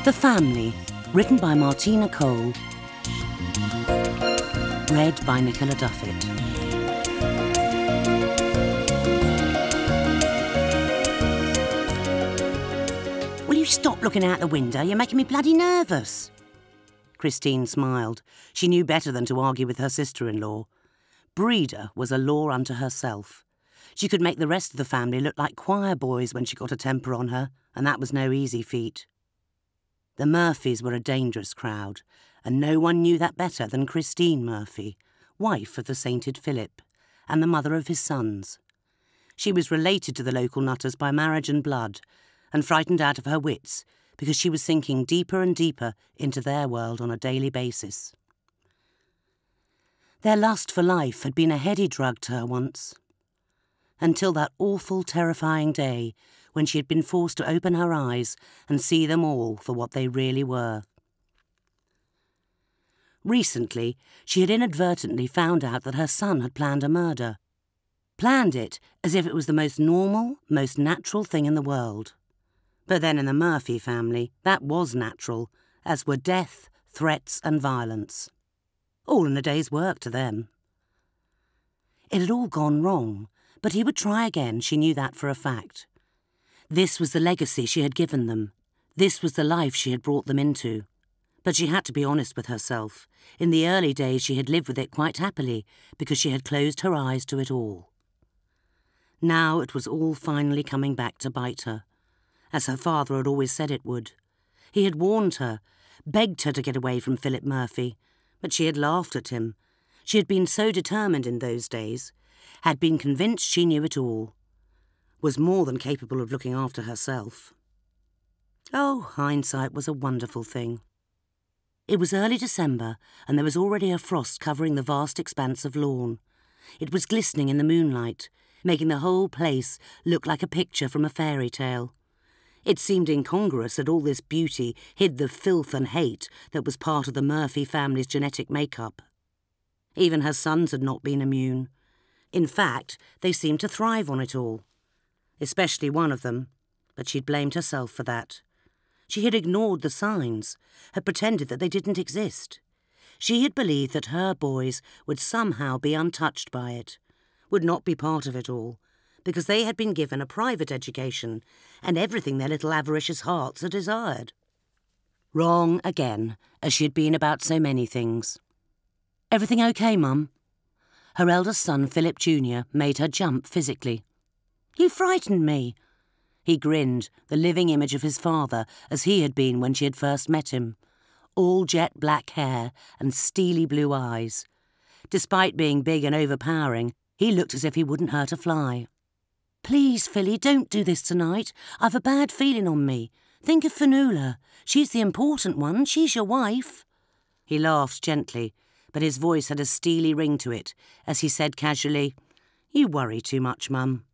The Family, written by Martina Cole. Read by Nicola Duffett. Will you stop looking out the window? You're making me bloody nervous. Christine smiled. She knew better than to argue with her sister-in-law. Breeder was a law unto herself. She could make the rest of the family look like choir boys when she got a temper on her, and that was no easy feat. The Murphys were a dangerous crowd, and no one knew that better than Christine Murphy, wife of the sainted Phillip, and the mother of his sons. She was related to the local nutters by marriage and blood, and frightened out of her wits because she was sinking deeper and deeper into their world on a daily basis. Their lust for life had been a heady drug to her once, until that awful, terrifying day when she had been forced to open her eyes and see them all for what they really were. Recently, she had inadvertently found out that her son had planned a murder. Planned it as if it was the most normal, most natural thing in the world. But then in the Murphy family, that was natural, as were death, threats and violence. All in a day's work to them. It had all gone wrong, but he would try again, she knew that for a fact. This was the legacy she had given them. This was the life she had brought them into. But she had to be honest with herself. In the early days she had lived with it quite happily because she had closed her eyes to it all. Now it was all finally coming back to bite her, as her father had always said it would. He had warned her, begged her to get away from Phillip Murphy, but she had laughed at him. She had been so determined in those days, had been convinced she knew it all, was more than capable of looking after herself. Oh, hindsight was a wonderful thing. It was early December, and there was already a frost covering the vast expanse of lawn. It was glistening in the moonlight, making the whole place look like a picture from a fairy tale. It seemed incongruous that all this beauty hid the filth and hate that was part of the Murphy family's genetic makeup. Even her sons had not been immune. In fact, they seemed to thrive on it all. Especially one of them, but she'd blamed herself for that. She had ignored the signs, had pretended that they didn't exist. She had believed that her boys would somehow be untouched by it, would not be part of it all, because they had been given a private education and everything their little avaricious hearts had desired. Wrong again, as she had been about so many things. "Everything okay, Mum?" Her eldest son, Philip Jr., made her jump physically. "You frightened me." He grinned, the living image of his father as he had been when she had first met him. All jet black hair and steely blue eyes. Despite being big and overpowering, he looked as if he wouldn't hurt a fly. "Please, Philly, don't do this tonight. I've a bad feeling on me. Think of Fionnuala. She's the important one. She's your wife." He laughed gently, but his voice had a steely ring to it as he said casually, "You worry too much, Mum."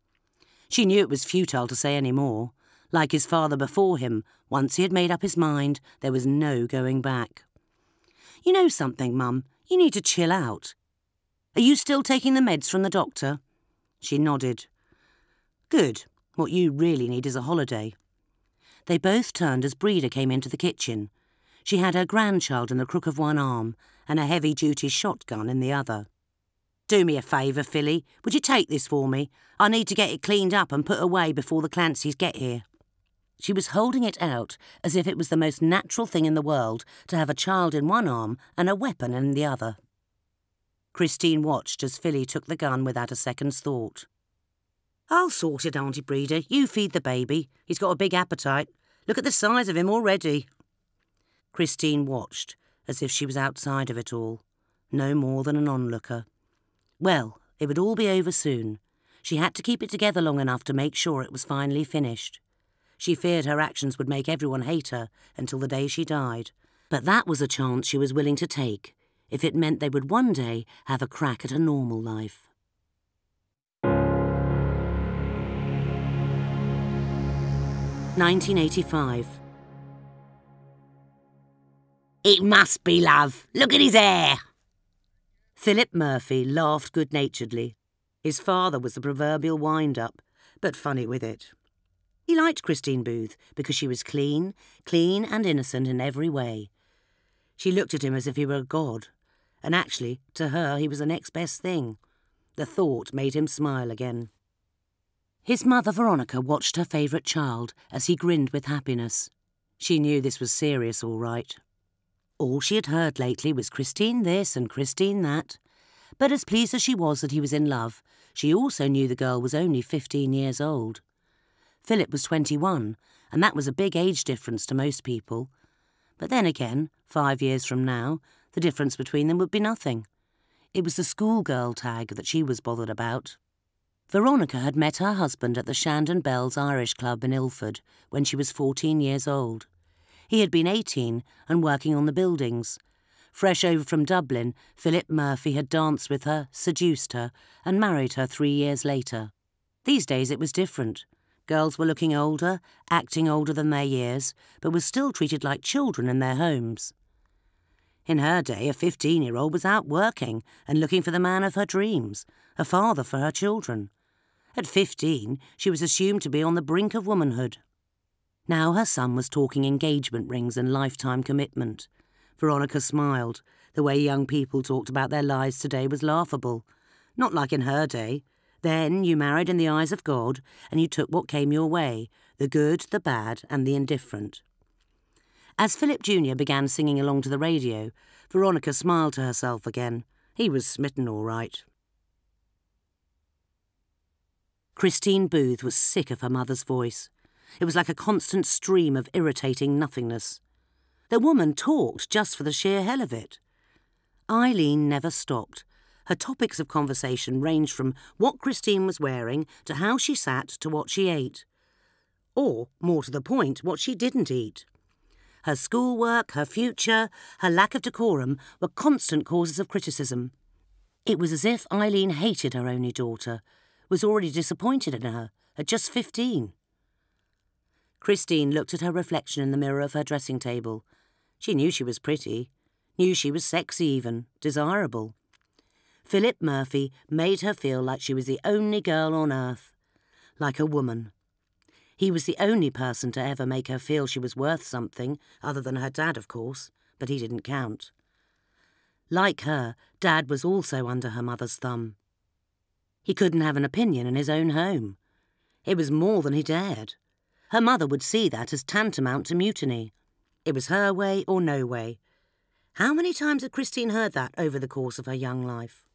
She knew it was futile to say any more. Like his father before him, once he had made up his mind, there was no going back. "You know something, Mum? You need to chill out. Are you still taking the meds from the doctor?" She nodded. "Good. What you really need is a holiday." They both turned as Breeder came into the kitchen. She had her grandchild in the crook of one arm and a heavy-duty shotgun in the other. "Do me a favour, Philly. Would you take this for me? I need to get it cleaned up and put away before the Clancys get here." She was holding it out as if it was the most natural thing in the world to have a child in one arm and a weapon in the other. Christine watched as Philly took the gun without a second's thought. "I'll sort it, Auntie Breeder. You feed the baby. He's got a big appetite. Look at the size of him already." Christine watched, as if she was outside of it all, no more than an onlooker. Well, it would all be over soon. She had to keep it together long enough to make sure it was finally finished. She feared her actions would make everyone hate her until the day she died, but that was a chance she was willing to take, if it meant they would one day have a crack at a normal life. "1985. "It must be love. Look at his hair." Phillip Murphy laughed good-naturedly. His father was the proverbial wind-up, but funny with it. He liked Christine Booth because she was clean and innocent in every way. She looked at him as if he were a god, and actually, to her, he was the next best thing. The thought made him smile again. His mother, Veronica, watched her favourite child as he grinned with happiness. She knew this was serious, all right. All she had heard lately was Christine this and Christine that. But as pleased as she was that he was in love, she also knew the girl was only 15 years old. Philip was 21, and that was a big age difference to most people. But then again, 5 years from now, the difference between them would be nothing. It was the schoolgirl tag that she was bothered about. Veronica had met her husband at the Shandon Bells Irish Club in Ilford when she was 14 years old. He had been 18 and working on the buildings. Fresh over from Dublin, Phillip Murphy had danced with her, seduced her, and married her 3 years later. These days it was different. Girls were looking older, acting older than their years, but were still treated like children in their homes. In her day, a 15-year-old was out working and looking for the man of her dreams, a father for her children. At 15, she was assumed to be on the brink of womanhood. Now her son was talking engagement rings and lifetime commitment. Veronica smiled. The way young people talked about their lives today was laughable. Not like in her day. Then you married in the eyes of God, and you took what came your way, the good, the bad, and the indifferent. As Philip Jr. began singing along to the radio, Veronica smiled to herself again. He was smitten all right. Christine Booth was sick of her mother's voice. It was like a constant stream of irritating nothingness. The woman talked just for the sheer hell of it. Eileen never stopped. Her topics of conversation ranged from what Christine was wearing to how she sat to what she ate. Or, more to the point, what she didn't eat. Her schoolwork, her future, her lack of decorum were constant causes of criticism. It was as if Eileen hated her only daughter, was already disappointed in her, at just 15. Christine looked at her reflection in the mirror of her dressing table. She knew she was pretty, knew she was sexy even, desirable. Phillip Murphy made her feel like she was the only girl on earth, like a woman. He was the only person to ever make her feel she was worth something, other than her dad, of course, but he didn't count. Like her, Dad was also under her mother's thumb. He couldn't have an opinion in his own home. It was more than he dared. Her mother would see that as tantamount to mutiny. It was her way or no way. How many times had Christine heard that over the course of her young life?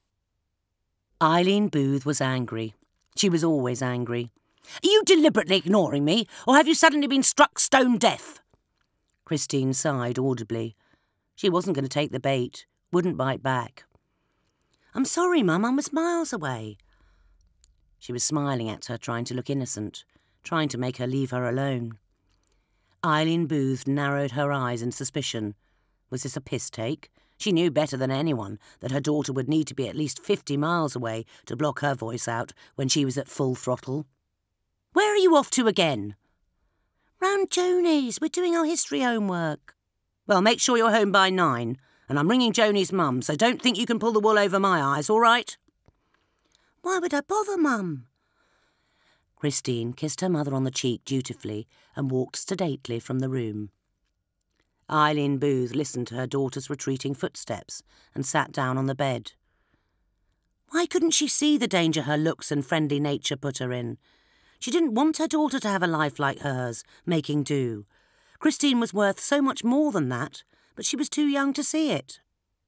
Eileen Booth was angry. She was always angry. "Are you deliberately ignoring me, or have you suddenly been struck stone deaf?" Christine sighed audibly. She wasn't going to take the bait, wouldn't bite back. "I'm sorry, Mum, I was miles away." She was smiling at her, trying to look innocent, trying to make her leave her alone. Eileen Booth narrowed her eyes in suspicion. Was this a piss-take? She knew better than anyone that her daughter would need to be at least 50 miles away to block her voice out when she was at full throttle. "Where are you off to again?" "Round Joni's. We're doing our history homework." "Well, make sure you're home by 9, and I'm ringing Joni's mum, so don't think you can pull the wool over my eyes, all right?" "Why would I bother, Mum?" Christine kissed her mother on the cheek dutifully and walked sedately from the room. Eileen Booth listened to her daughter's retreating footsteps and sat down on the bed. Why couldn't she see the danger her looks and friendly nature put her in? She didn't want her daughter to have a life like hers, making do. Christine was worth so much more than that, but she was too young to see it.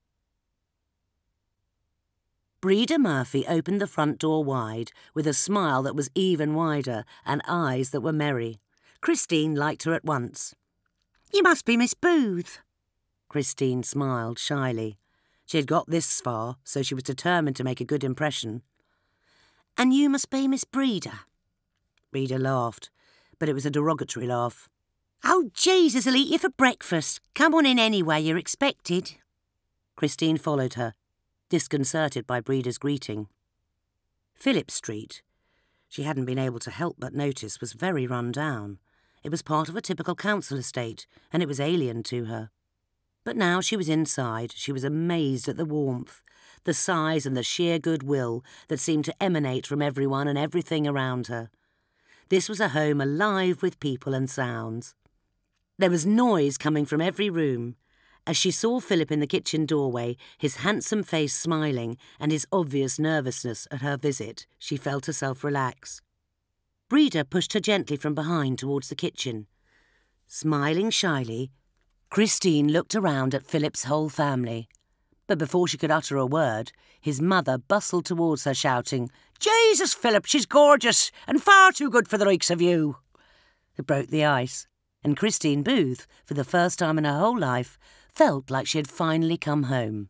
Breda Murphy opened the front door wide, with a smile that was even wider and eyes that were merry. Christine liked her at once. "You must be Miss Booth." Christine smiled shyly. She had got this far, so she was determined to make a good impression. "And you must be Miss Breda." Breda laughed, but it was a derogatory laugh. "Oh, Jesus, I'll eat you for breakfast. Come on in anyway, you're expected." Christine followed her, disconcerted by Breda's greeting. Phillip Street, she hadn't been able to help but notice, was very run down. It was part of a typical council estate, and it was alien to her. But now she was inside, she was amazed at the warmth, the size and the sheer goodwill that seemed to emanate from everyone and everything around her. This was a home alive with people and sounds. There was noise coming from every room. As she saw Philip in the kitchen doorway, his handsome face smiling and his obvious nervousness at her visit, she felt herself relax. Breda pushed her gently from behind towards the kitchen. Smiling shyly, Christine looked around at Philip's whole family. But before she could utter a word, his mother bustled towards her shouting, "Jesus, Philip, she's gorgeous and far too good for the likes of you." It broke the ice, and Christine Booth, for the first time in her whole life, felt like she had finally come home.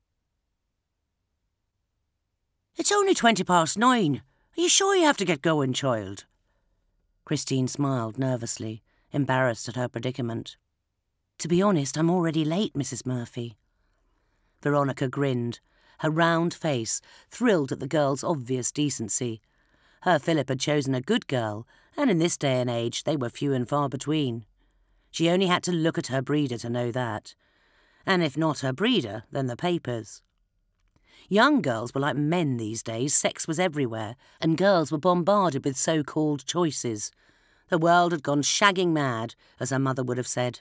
"It's only 9:20. Are you sure you have to get going, child?" Christine smiled nervously, embarrassed at her predicament. "To be honest, I'm already late, Mrs. Murphy." Veronica grinned, her round face thrilled at the girl's obvious decency. Her Philip had chosen a good girl, and in this day and age they were few and far between. She only had to look at her breeder to know that. And if not her breeder, then the papers. Young girls were like men these days. Sex was everywhere, and girls were bombarded with so-called choices. The world had gone shagging mad, as her mother would have said.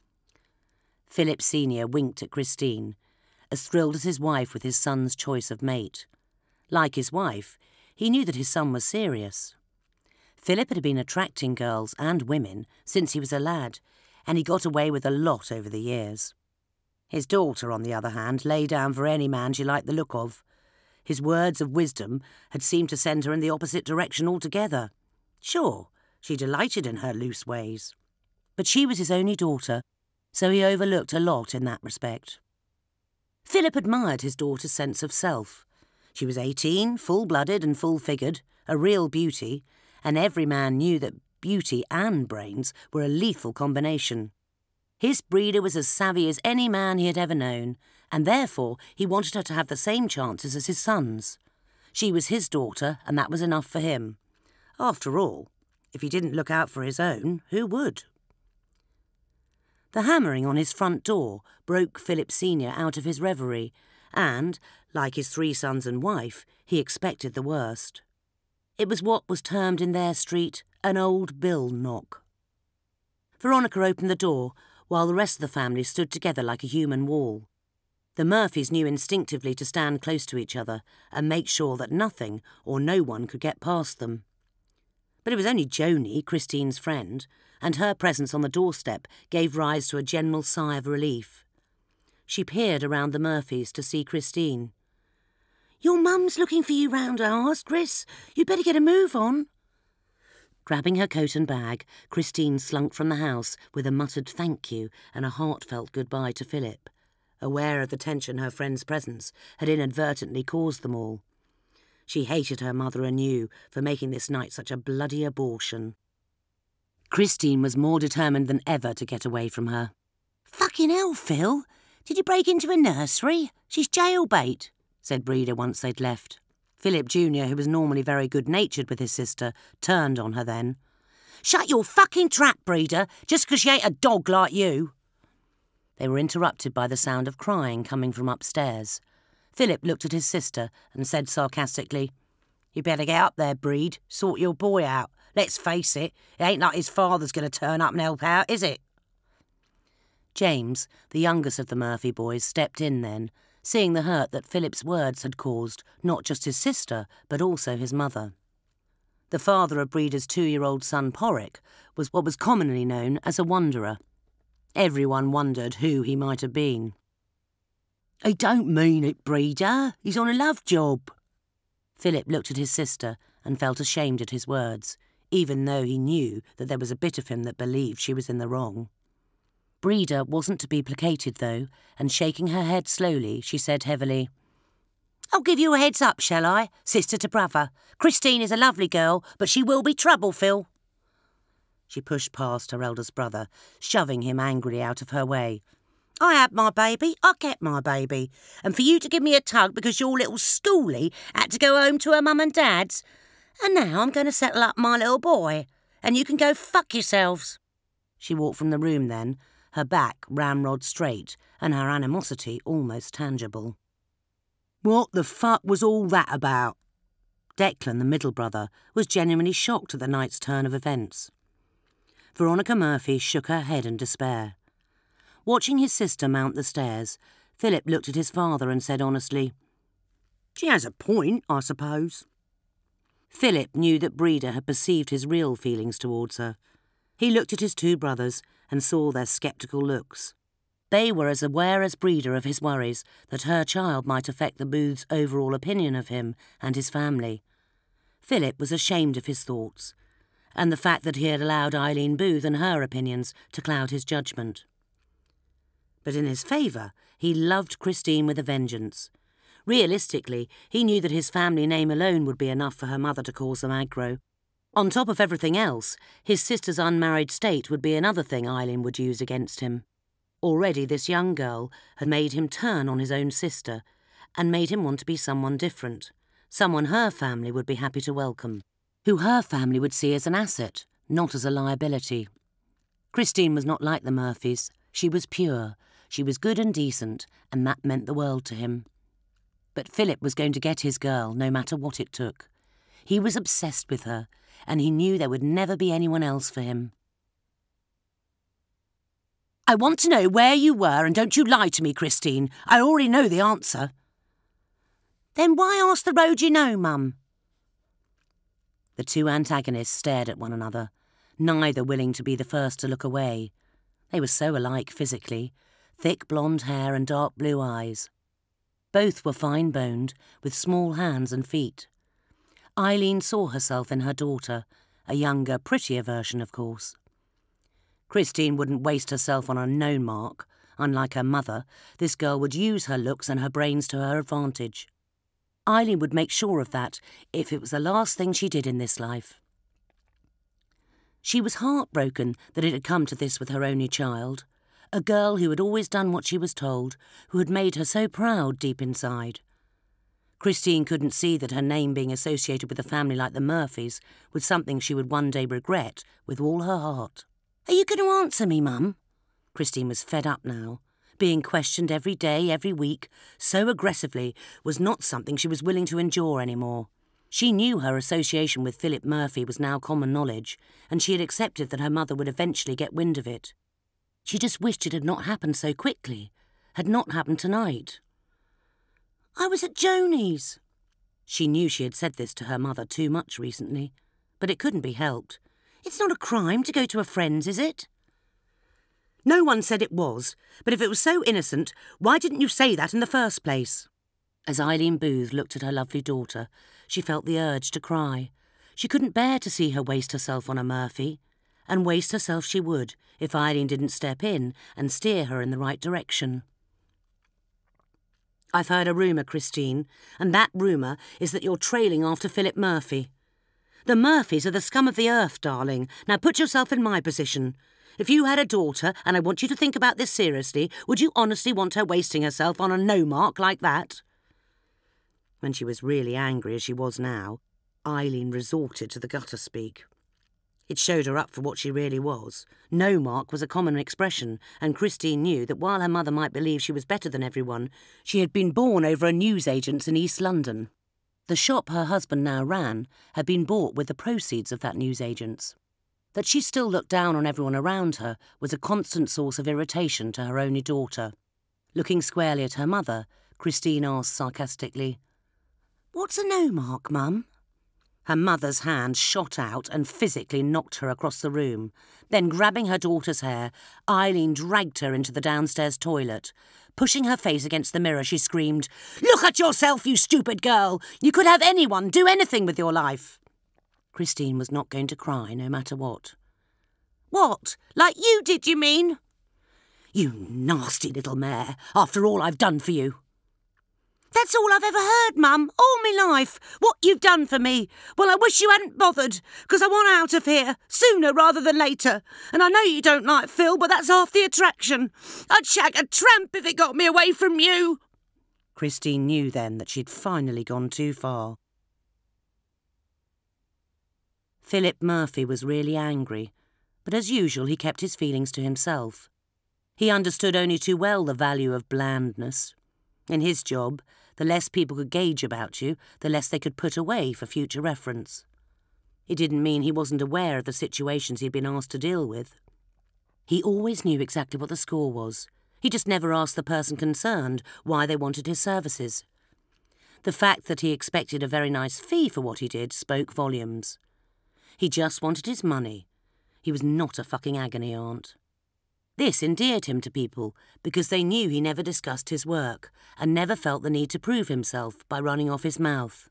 Philip Sr. winked at Christine, as thrilled as his wife with his son's choice of mate. Like his wife, he knew that his son was serious. Philip had been attracting girls and women since he was a lad, and he got away with a lot over the years. His daughter, on the other hand, lay down for any man she liked the look of. His words of wisdom had seemed to send her in the opposite direction altogether. Sure, she delighted in her loose ways. But she was his only daughter, so he overlooked a lot in that respect. Philip admired his daughter's sense of self. She was 18, full-blooded and full-figured, a real beauty, and every man knew that beauty and brains were a lethal combination. His breeder was as savvy as any man he had ever known, and therefore he wanted her to have the same chances as his sons. She was his daughter, and that was enough for him. After all, if he didn't look out for his own, who would? The hammering on his front door broke Philip Sr. out of his reverie, and, like his 3 sons and wife, he expected the worst. It was what was termed in their street an old bill knock. Veronica opened the door, while the rest of the family stood together like a human wall. The Murphys knew instinctively to stand close to each other and make sure that nothing or no one could get past them. But it was only Joni, Christine's friend, and her presence on the doorstep gave rise to a general sigh of relief. She peered around the Murphys to see Christine. "Your mum's looking for you round ours, Chris. You'd better get a move on." Grabbing her coat and bag, Christine slunk from the house with a muttered thank you and a heartfelt goodbye to Philip, aware of the tension her friend's presence had inadvertently caused them all. She hated her mother anew for making this night such a bloody abortion. Christine was more determined than ever to get away from her. "Fucking hell, Phil! Did you break into a nursery? She's jailbait," said Breda once they'd left. Philip Jr., who was normally very good-natured with his sister, turned on her then. "Shut your fucking trap, Breda, just 'cause she ain't a dog like you." They were interrupted by the sound of crying coming from upstairs. Philip looked at his sister and said sarcastically, "You better get up there, Breed, sort your boy out. Let's face it, it ain't like his father's going to turn up and help out, is it?" James, the youngest of the Murphy boys, stepped in then, seeing the hurt that Philip's words had caused not just his sister, but also his mother. The father of Breda's 2-year-old son Porrick was what was commonly known as a wanderer. Everyone wondered who he might have been. "I don't mean it, Breda. He's on a love job." Philip looked at his sister and felt ashamed at his words, even though he knew that there was a bit of him that believed she was in the wrong. Breda wasn't to be placated, though, and shaking her head slowly, she said heavily, "I'll give you a heads up, shall I, sister to brother? Christine is a lovely girl, but she will be trouble, Phil." She pushed past her eldest brother, shoving him angrily out of her way. "I had my baby, I kept my baby, and for you to give me a tug because your little schoolie had to go home to her mum and dad's, and now I'm going to settle up my little boy, and you can go fuck yourselves." She walked from the room then, her back ramrod straight and her animosity almost tangible. "What the fuck was all that about?" Declan, the middle brother, was genuinely shocked at the night's turn of events. Veronica Murphy shook her head in despair. Watching his sister mount the stairs, Philip looked at his father and said honestly, "She has a point, I suppose." Philip knew that Breda had perceived his real feelings towards her. He looked at his two brothers and saw their sceptical looks. They were as aware as Breda of his worries that her child might affect the Booths' overall opinion of him and his family. Philip was ashamed of his thoughts, and the fact that he had allowed Eileen Booth and her opinions to cloud his judgment. But in his favour, he loved Christine with a vengeance. Realistically, he knew that his family name alone would be enough for her mother to cause some aggro. On top of everything else, his sister's unmarried state would be another thing Eileen would use against him. Already this young girl had made him turn on his own sister and made him want to be someone different, someone her family would be happy to welcome, who her family would see as an asset, not as a liability. Christine was not like the Murphys. She was pure, she was good and decent, and that meant the world to him. But Philip was going to get his girl, no matter what it took. He was obsessed with her, and he knew there would never be anyone else for him. "I want to know where you were, and don't you lie to me, Christine. I already know the answer." "Then why ask the road you know, Mum?" The two antagonists stared at one another, neither willing to be the first to look away. They were so alike physically, thick blonde hair and dark blue eyes. Both were fine-boned, with small hands and feet. Eileen saw herself in her daughter, a younger, prettier version, of course. Christine wouldn't waste herself on a known mark. Unlike her mother, this girl would use her looks and her brains to her advantage. Eileen would make sure of that if it was the last thing she did in this life. She was heartbroken that it had come to this with her only child, a girl who had always done what she was told, who had made her so proud deep inside. Christine couldn't see that her name being associated with a family like the Murphys was something she would one day regret with all her heart. "Are you going to answer me, Mum?" Christine was fed up now. Being questioned every day, every week, so aggressively, was not something she was willing to endure anymore. She knew her association with Phillip Murphy was now common knowledge, and she had accepted that her mother would eventually get wind of it. She just wished it had not happened so quickly, had not happened tonight. "I was at Joni's." She knew she had said this to her mother too much recently, but it couldn't be helped. "It's not a crime to go to a friend's, is it?" "No one said it was, but if it was so innocent, why didn't you say that in the first place?" As Eileen Booth looked at her lovely daughter, she felt the urge to cry. She couldn't bear to see her waste herself on a Murphy, and waste herself she would if Eileen didn't step in and steer her in the right direction. "I've heard a rumour, Christine, and that rumour is that you're trailing after Phillip Murphy. The Murphys are the scum of the earth, darling. Now put yourself in my position. If you had a daughter, and I want you to think about this seriously, would you honestly want her wasting herself on a no-mark like that?" When she was really angry, as she was now, Eileen resorted to the gutter speak. It showed her up for what she really was. No-mark was a common expression, and Christine knew that while her mother might believe she was better than everyone, she had been born over a newsagent's in East London. The shop her husband now ran had been bought with the proceeds of that newsagent's. That she still looked down on everyone around her was a constant source of irritation to her only daughter. Looking squarely at her mother, Christine asked sarcastically, "What's a no-mark, Mum?" Her mother's hand shot out and physically knocked her across the room. Then, grabbing her daughter's hair, Eileen dragged her into the downstairs toilet. Pushing her face against the mirror, she screamed, "Look at yourself, you stupid girl! You could have anyone, do anything with your life!" Christine was not going to cry, no matter what. "What? Like you did, you mean?" "You nasty little mare, after all I've done for you." "That's all I've ever heard, Mum, all my life. What you've done for me. Well, I wish you hadn't bothered, because I want out of here, sooner rather than later. And I know you don't like Phil, but that's half the attraction. I'd shag a tramp if it got me away from you." Christine knew then that she'd finally gone too far. Phillip Murphy was really angry, but as usual he kept his feelings to himself. He understood only too well the value of blandness. In his job, The less people could gauge about you, the less they could put away for future reference. It didn't mean he wasn't aware of the situations he'd been asked to deal with. He always knew exactly what the score was. He just never asked the person concerned why they wanted his services. The fact that he expected a very nice fee for what he did spoke volumes. He just wanted his money. He was not a fucking agony aunt. This endeared him to people because they knew he never discussed his work and never felt the need to prove himself by running off his mouth.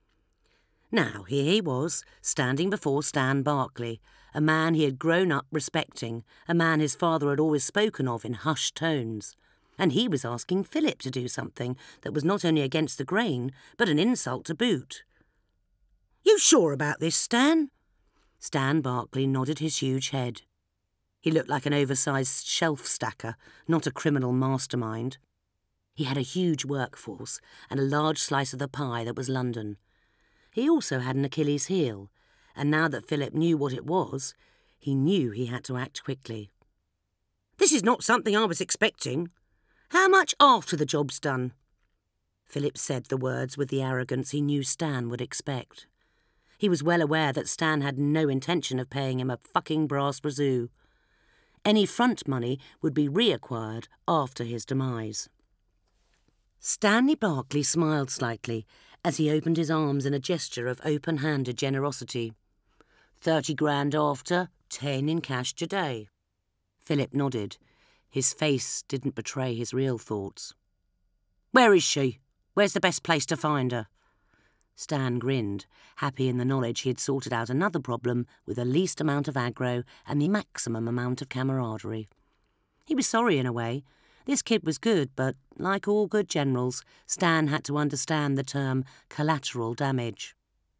Now, here he was, standing before Stan Barkley, a man he had grown up respecting, a man his father had always spoken of in hushed tones. And he was asking Phillip to do something that was not only against the grain, but an insult to boot. "You sure about this, Stan?" Stan Barkley nodded his huge head. He looked like an oversized shelf stacker, not a criminal mastermind. He had a huge workforce and a large slice of the pie that was London. He also had an Achilles heel, and now that Phillip knew what it was, he knew he had to act quickly. "This is not something I was expecting. How much after the job's done?" Phillip said the words with the arrogance he knew Stan would expect. He was well aware that Stan had no intention of paying him a fucking brass razoo. Any front money would be reacquired after his demise. Stanley Barkley smiled slightly as he opened his arms in a gesture of open-handed generosity. 30 grand after, 10 in cash today. Phillip nodded. His face didn't betray his real thoughts. "Where is she? Where's the best place to find her?" Stan grinned, happy in the knowledge he had sorted out another problem with the least amount of aggro and the maximum amount of camaraderie. He was sorry in a way. This kid was good, but, like all good generals, Stan had to understand the term collateral damage.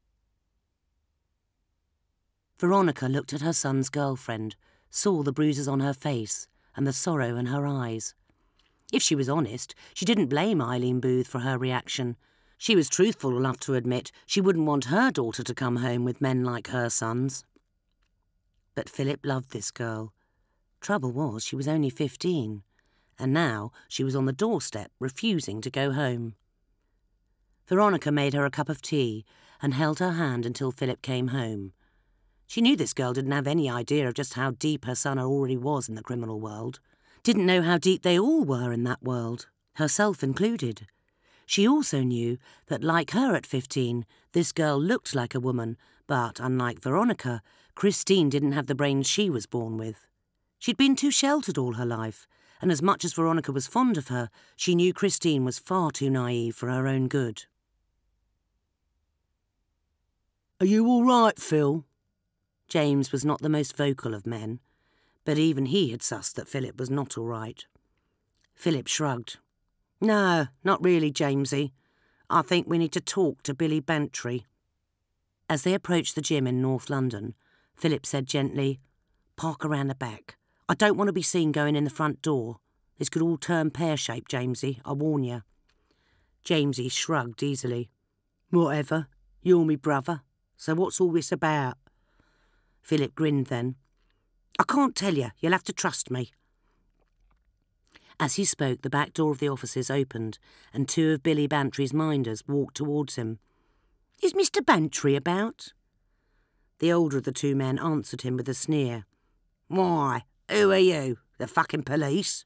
Veronica looked at her son's girlfriend, saw the bruises on her face and the sorrow in her eyes. If she was honest, she didn't blame Eileen Booth for her reaction. She was truthful enough to admit she wouldn't want her daughter to come home with men like her sons. But Phillip loved this girl. Trouble was, she was only 15, and now she was on the doorstep, refusing to go home. Veronica made her a cup of tea and held her hand until Phillip came home. She knew this girl didn't have any idea of just how deep her son already was in the criminal world. Didn't know how deep they all were in that world, herself included. She also knew that, like her at 15, this girl looked like a woman, but, unlike Veronica, Christine didn't have the brains she was born with. She'd been too sheltered all her life, and as much as Veronica was fond of her, she knew Christine was far too naive for her own good. "Are you all right, Phil?" James was not the most vocal of men, but even he had sussed that Phillip was not all right. Phillip shrugged. "No, not really, Jamesy. I think we need to talk to Billy Bantry." As they approached the gym in North London, Phillip said gently, "Park around the back. I don't want to be seen going in the front door. This could all turn pear-shaped, Jamesy, I warn you." Jamesy shrugged easily. "Whatever. You're me brother. So what's all this about?" Phillip grinned then. "I can't tell you. You'll have to trust me." As he spoke, the back door of the offices opened and 2 of Billy Bantry's minders walked towards him. "Is Mr. Bantry about?" The older of the 2 men answered him with a sneer. "Why, who are you? The fucking police?"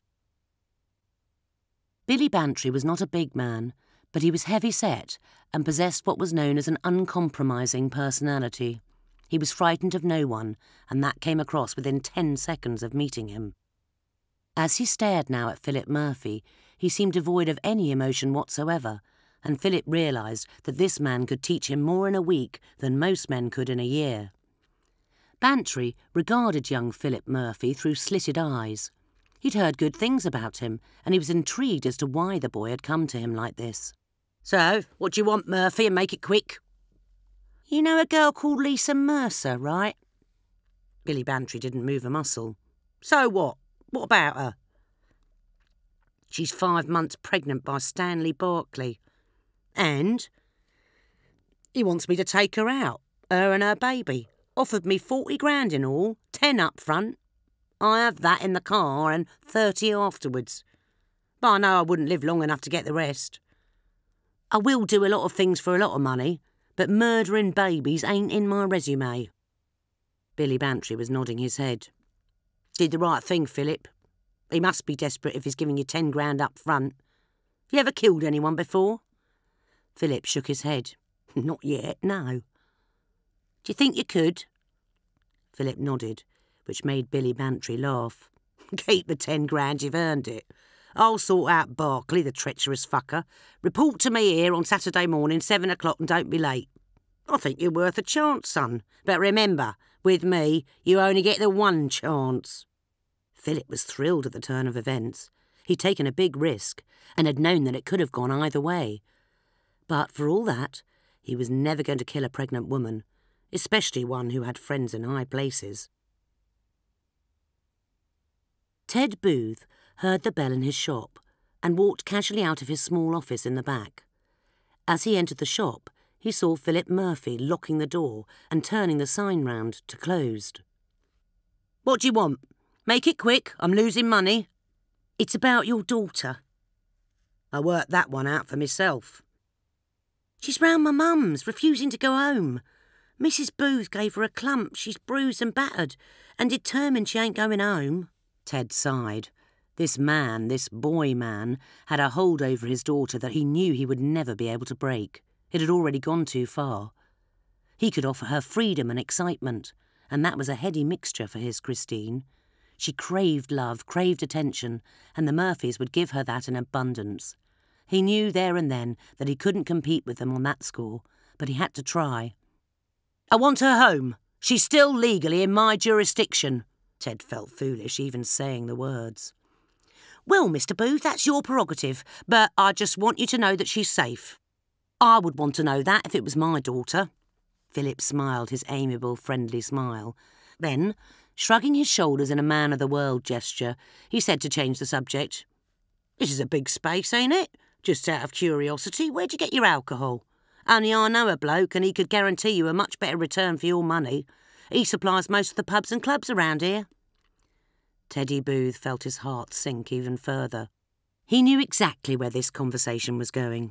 Billy Bantry was not a big man, but he was heavy-set and possessed what was known as an uncompromising personality. He was frightened of no one, and that came across within 10 seconds of meeting him. As he stared now at Phillip Murphy, he seemed devoid of any emotion whatsoever, and Phillip realised that this man could teach him more in a week than most men could in a year. Bantry regarded young Phillip Murphy through slitted eyes. He'd heard good things about him, and he was intrigued as to why the boy had come to him like this. "So, what do you want, Murphy, and make it quick?" "You know a girl called Lisa Mercer, right?" Billy Bantry didn't move a muscle. "So what? What about her?" "She's 5 months pregnant by Stanley Barkley. And he wants me to take her out, her and her baby. Offered me 40 grand in all, 10 up front. I have that in the car and 30 afterwards. But I know I wouldn't live long enough to get the rest." I will do a lot of things for a lot of money, but murdering babies ain't in my resume. Billy Bantry was nodding his head. Did the right thing, Philip. He must be desperate if he's giving you 10 grand up front. You ever killed anyone before? Philip shook his head. Not yet, no. Do you think you could? Philip nodded, which made Billy Bantry laugh. Keep the 10 grand, you've earned it. I'll sort out Barclay, the treacherous fucker. Report to me here on Saturday morning, 7 o'clock, and don't be late. I think you're worth a chance, son. But remember, with me, you only get the one chance. Philip was thrilled at the turn of events. He'd taken a big risk and had known that it could have gone either way. But for all that, he was never going to kill a pregnant woman, especially one who had friends in high places. Ted Booth heard the bell in his shop and walked casually out of his small office in the back. As he entered the shop, he saw Phillip Murphy locking the door and turning the sign round to closed. What do you want? Make it quick, I'm losing money. It's about your daughter. I worked that one out for myself. She's round my mum's, refusing to go home. Mrs. Booth gave her a clump. She's bruised and battered, and determined she ain't going home. Ted sighed. This man, this boy man, had a hold over his daughter that he knew he would never be able to break. It had already gone too far. He could offer her freedom and excitement, and that was a heady mixture for his Christine. She craved love, craved attention, and the Murphys would give her that in abundance. He knew there and then that he couldn't compete with them on that score, but he had to try. I want her home. She's still legally in my jurisdiction. Ted felt foolish even saying the words. Well, Mr. Booth, that's your prerogative, but I just want you to know that she's safe. I would want to know that if it was my daughter. Philip smiled his amiable, friendly smile. Then, shrugging his shoulders in a man-of-the-world gesture, he said to change the subject. This is a big space, ain't it? Just out of curiosity, where'd you get your alcohol? Only I know a bloke and he could guarantee you a much better return for your money. He supplies most of the pubs and clubs around here. Teddy Booth felt his heart sink even further. He knew exactly where this conversation was going.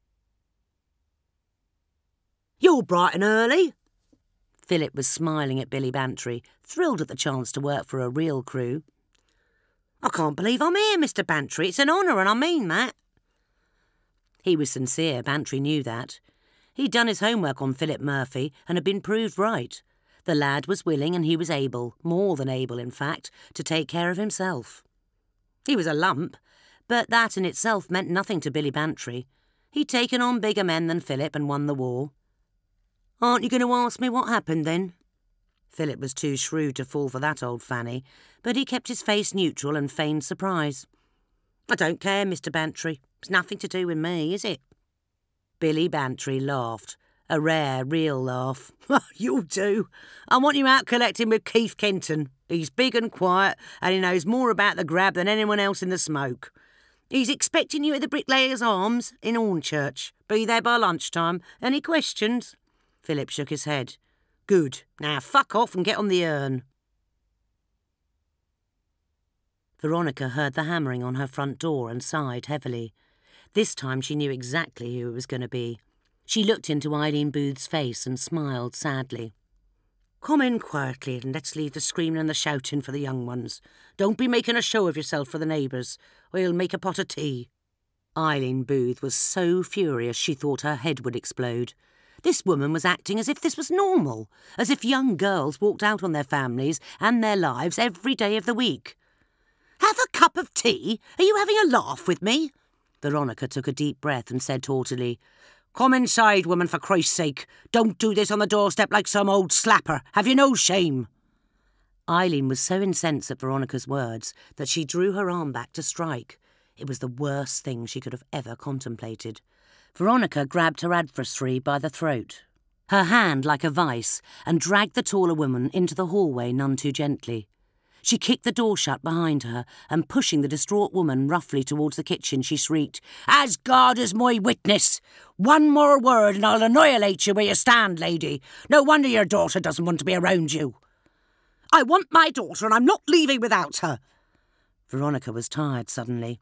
You're bright and early. Philip was smiling at Billy Bantry, thrilled at the chance to work for a real crew. I can't believe I'm here, Mr. Bantry. It's an honour, and I mean that. He was sincere, Bantry knew that. He'd done his homework on Phillip Murphy and had been proved right. The lad was willing and he was able, more than able in fact, to take care of himself. He was a lump, but that in itself meant nothing to Billy Bantry. He'd taken on bigger men than Philip and won the war. Aren't you going to ask me what happened then? Philip was too shrewd to fall for that old fanny, but he kept his face neutral and feigned surprise. I don't care, Mr. Bantry. It's nothing to do with me, is it? Billy Bantry laughed. A rare, real laugh. You'll do. I want you out collecting with Keith Kenton. He's big and quiet, and he knows more about the grab than anyone else in the smoke. He's expecting you at the Bricklayers' Arms in Hornchurch. Be there by lunchtime. Any questions? Philip shook his head. Good. Now fuck off and get on the urn. Veronica heard the hammering on her front door and sighed heavily. This time she knew exactly who it was going to be. She looked into Eileen Booth's face and smiled sadly. Come in quietly and let's leave the screaming and the shouting for the young ones. Don't be making a show of yourself for the neighbours, or you'll make a pot of tea. Eileen Booth was so furious she thought her head would explode. This woman was acting as if this was normal, as if young girls walked out on their families and their lives every day of the week. Have a cup of tea? Are you having a laugh with me? Veronica took a deep breath and said haughtily, Come inside, woman, for Christ's sake. Don't do this on the doorstep like some old slapper. Have you no shame? Eileen was so incensed at Veronica's words that she drew her arm back to strike. It was the worst thing she could have ever contemplated. Veronica grabbed her adversary by the throat, her hand like a vice, and dragged the taller woman into the hallway none too gently. She kicked the door shut behind her, and pushing the distraught woman roughly towards the kitchen, she shrieked, As God is my witness! One more word and I'll annihilate you where you stand, lady. No wonder your daughter doesn't want to be around you. I want my daughter and I'm not leaving without her. Veronica was tired suddenly.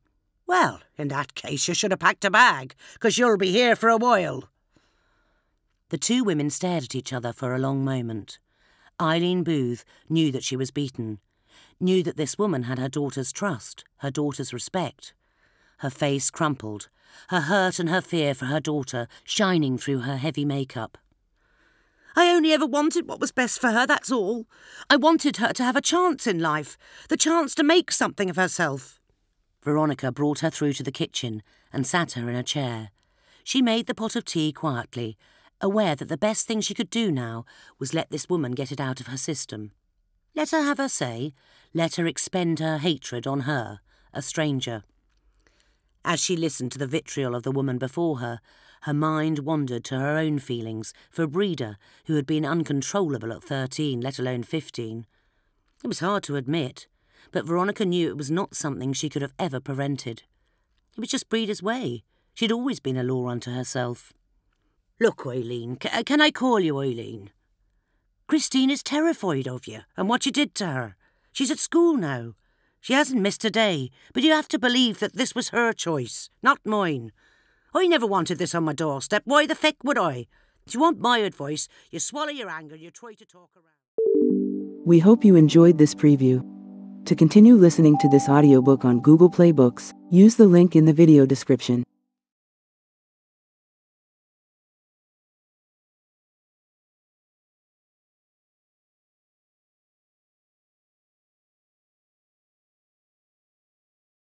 Well, in that case you should have packed a bag, 'cause you'll be here for a while. The two women stared at each other for a long moment. Eileen Booth knew that she was beaten, knew that this woman had her daughter's trust, her daughter's respect. Her face crumpled, her hurt and her fear for her daughter shining through her heavy makeup. I only ever wanted what was best for her, that's all. I wanted her to have a chance in life, the chance to make something of herself. Veronica brought her through to the kitchen and sat her in a chair. She made the pot of tea quietly, aware that the best thing she could do now was let this woman get it out of her system. Let her have her say, let her expend her hatred on her, a stranger. As she listened to the vitriol of the woman before her, her mind wandered to her own feelings for Breda, who had been uncontrollable at 13, let alone 15. It was hard to admit, but Veronica knew it was not something she could have ever prevented. It was just Breda's way. She'd always been a law unto herself. Look, Eileen, can I call you Eileen? Christine is terrified of you and what you did to her. She's at school now. She hasn't missed a day, but you have to believe that this was her choice, not mine. I never wanted this on my doorstep. Why the feck would I? If you want my advice, you swallow your anger and you try to talk around. We hope you enjoyed this preview. To continue listening to this audiobook on Google Play Books, use the link in the video description.